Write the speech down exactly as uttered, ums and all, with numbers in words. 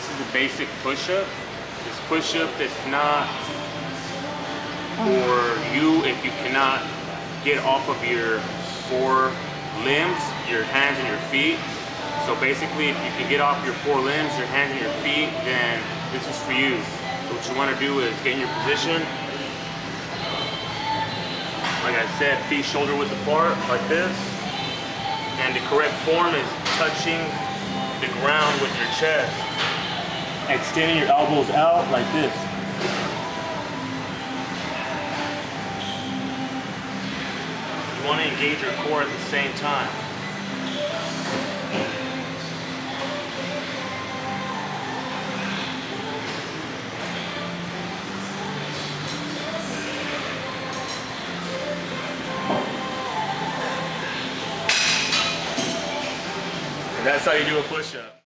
This is a basic push-up. This push-up is not for you if you cannot get off of your four limbs, your hands and your feet. So basically, if you can get off your four limbs, your hands and your feet, then this is for you. So what you want to do is get in your position. Like I said, feet shoulder width apart, like this. And the correct form is touching the ground with your chest. Extending your elbows out like this. You want to engage your core at the same time. And that's how you do a push-up.